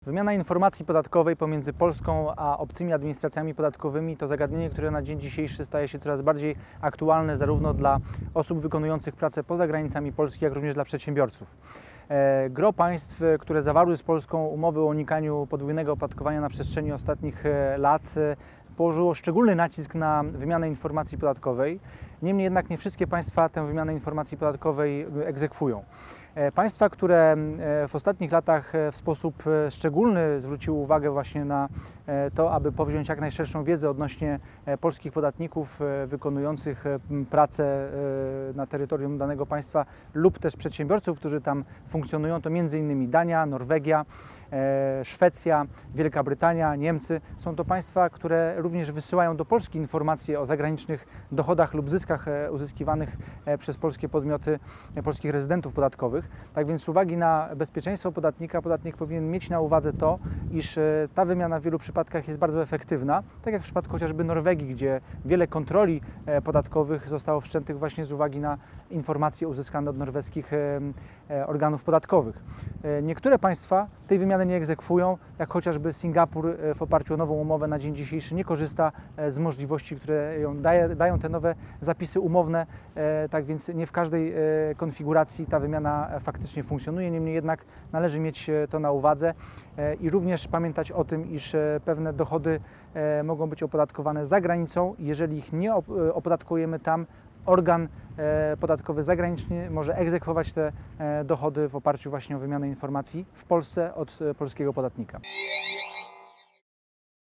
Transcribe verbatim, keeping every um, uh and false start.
Wymiana informacji podatkowej pomiędzy Polską a obcymi administracjami podatkowymi to zagadnienie, które na dzień dzisiejszy staje się coraz bardziej aktualne zarówno dla osób wykonujących pracę poza granicami Polski, jak również dla przedsiębiorców. Gros państw, które zawarły z Polską umowy o unikaniu podwójnego opodatkowania na przestrzeni ostatnich lat, położyło szczególny nacisk na wymianę informacji podatkowej. Niemniej jednak nie wszystkie państwa tę wymianę informacji podatkowej egzekwują. Państwa, które w ostatnich latach w sposób szczególny zwróciły uwagę właśnie na to, aby powziąć jak najszerszą wiedzę odnośnie polskich podatników wykonujących pracę na terytorium danego państwa lub też przedsiębiorców, którzy tam funkcjonują, to między innymi Dania, Norwegia, Szwecja, Wielka Brytania, Niemcy. Są to państwa, które również wysyłają do Polski informacje o zagranicznych dochodach lub zyskach uzyskiwanych przez polskie podmioty, polskich rezydentów podatkowych. Tak więc z uwagi na bezpieczeństwo podatnika, podatnik powinien mieć na uwadze to, iż ta wymiana w wielu przypadkach jest bardzo efektywna, tak jak w przypadku chociażby Norwegii, gdzie wiele kontroli podatkowych zostało wszczętych właśnie z uwagi na informacje uzyskane od norweskich organów podatkowych. Niektóre państwa tej wymiany nie egzekwują, jak chociażby Singapur w oparciu o nową umowę na dzień dzisiejszy nie korzysta z możliwości, które ją daje, dają te nowe zapisy umowne, tak więc nie w każdej konfiguracji ta wymiana faktycznie funkcjonuje, niemniej jednak należy mieć to na uwadze i również pamiętać o tym, iż pewne dochody mogą być opodatkowane za granicą. Jeżeli ich nie opodatkujemy tam, organ podatkowy zagraniczny może egzekwować te dochody w oparciu właśnie o wymianę informacji w Polsce od polskiego podatnika.